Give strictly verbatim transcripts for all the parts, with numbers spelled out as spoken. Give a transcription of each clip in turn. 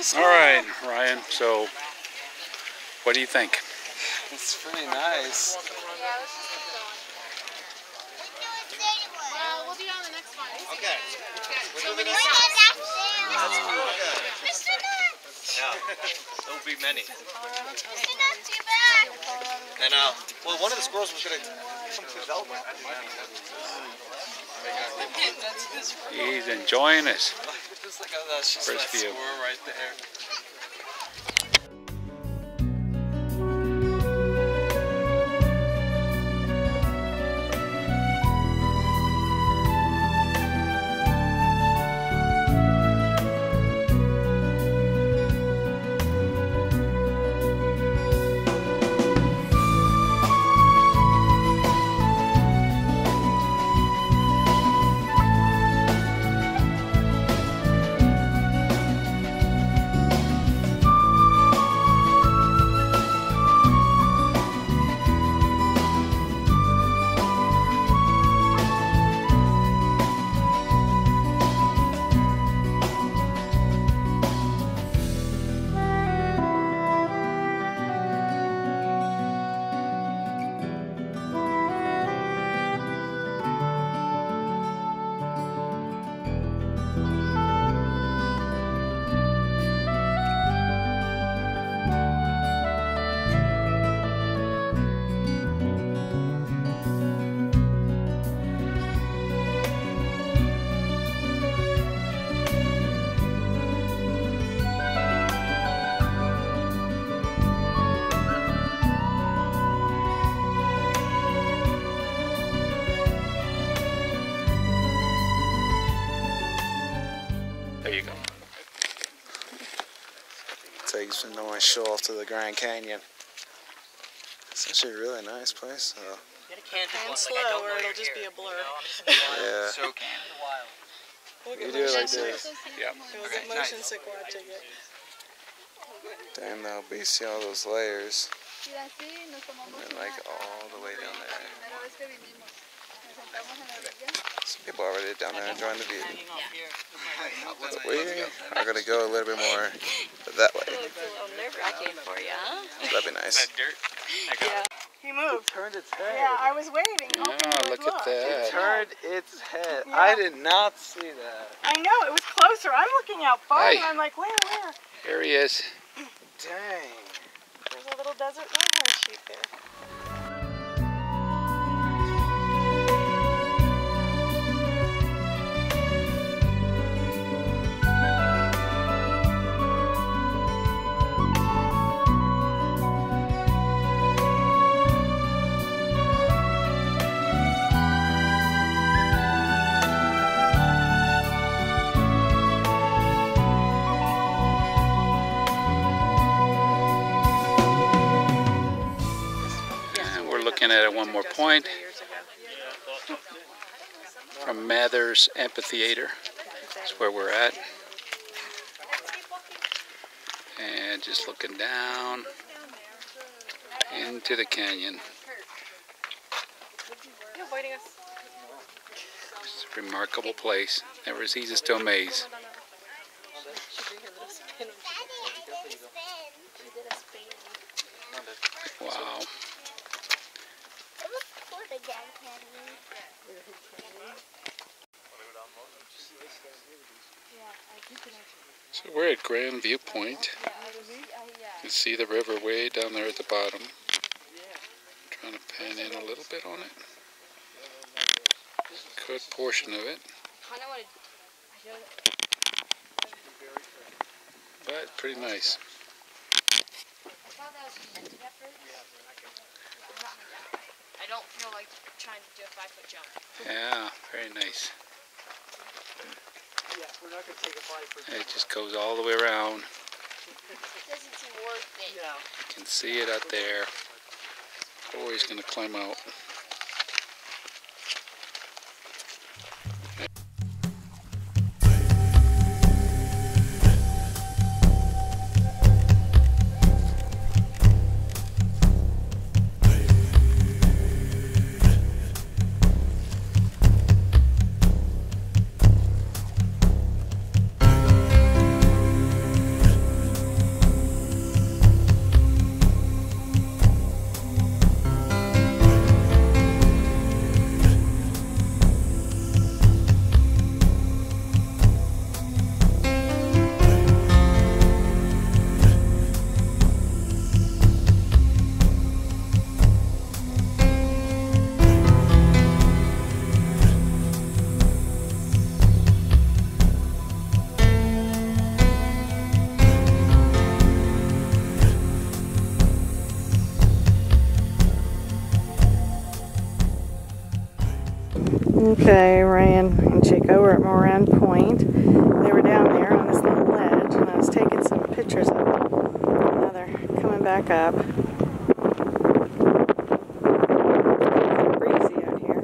All right, Ryan, so what do you think? It's pretty nice. Yeah, let's just keep going. Uh, we'll be on the next one. Okay. So many That's stops. Mister Nuts! Yeah, there'll be many. Mister Nuts, you're back! And, uh, well, one of the squirrels was going to come to Velma. He's enjoying this. Just like, oh, that's just First that view. squirrel right there. There you go. Takes me on my show off to the Grand Canyon. It's actually a really nice place. So. And slow, or it'll just be a blur. Yeah. So, Look You at do it like motion. this. Yeah. It was a motion sick watching it. Damn, though, but you see all those layers. And like all the way down there. Some people already down there enjoying the view. But we are going to go a little bit more that way. It's a little nerve-wracking for you, huh? That'd be nice. Yeah. He moved. Turned its head. Yeah, I was waiting, hoping Ah, you would look at that. It turned its head. Yeah. I did not see that. I know, it was closer. I'm looking out far, Hey. and I'm like, where, where? There he is. Dang. There's a little desert longhorn sheep there. And we're looking at it one more point from Mather's Amphitheater. That's where we're at. And just looking down into the canyon. It's a remarkable place. Never ceases to amaze. Wow. So we're at Grand Viewpoint. You can see the river way down there at the bottom. Trying to pan in a little bit on it. Good portion of it. But pretty nice. I don't feel like trying to do a five foot jump. Yeah, very nice. It just goes all the way around. Doesn't seem worth it. You can see it out there. Oh, he's going to climb out. Okay, Ryan and Chico were at Moran Point. They were down there on this little ledge, and I was taking some pictures of them. Now they're coming back up. It's kind of breezy out here.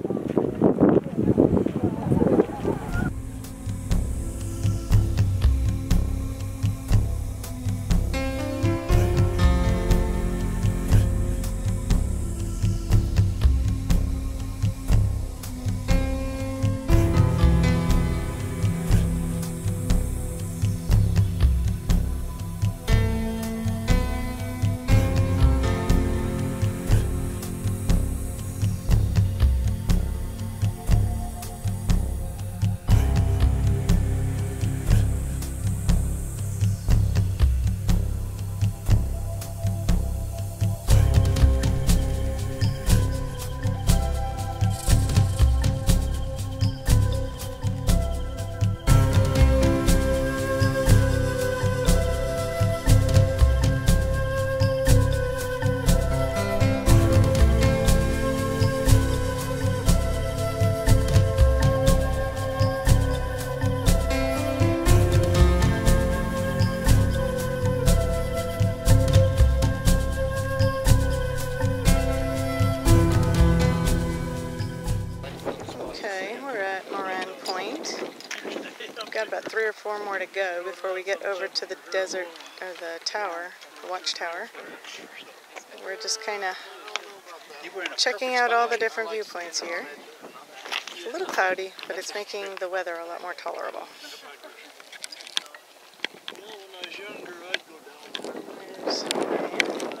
Okay, we're at Moran Point. We've got about three or four more to go before we get over to the desert, or the tower, the watchtower. We're just kind of checking out all the different viewpoints here. It's a little cloudy, but it's making the weather a lot more tolerable. There's Ryan.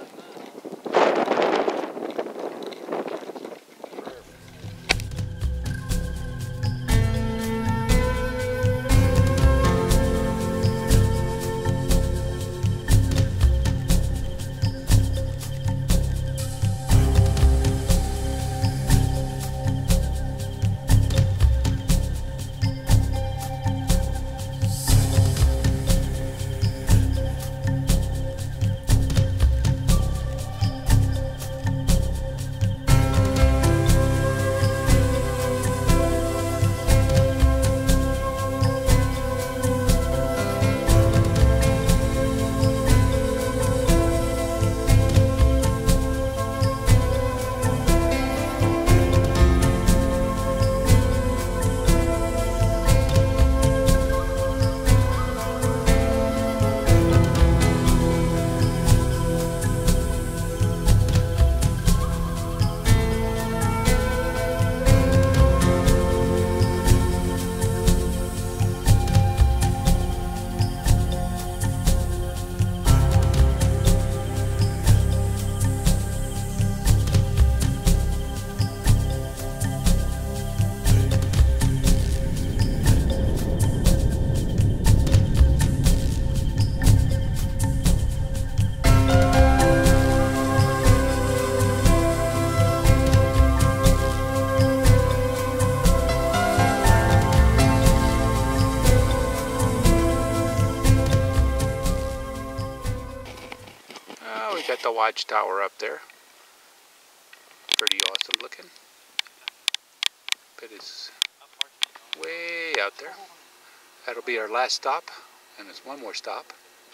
Got the watchtower up there. Pretty awesome looking. But it's way out there. That'll be our last stop, and there's one more stop.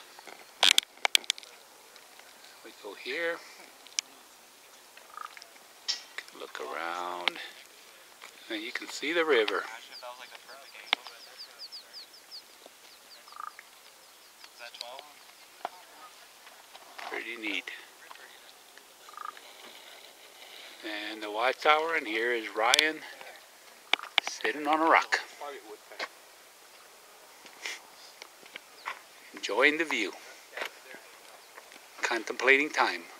We go here. Look around, and you can see the river. Pretty neat. And the watchtower, and here is Ryan sitting on a rock, enjoying the view, contemplating time.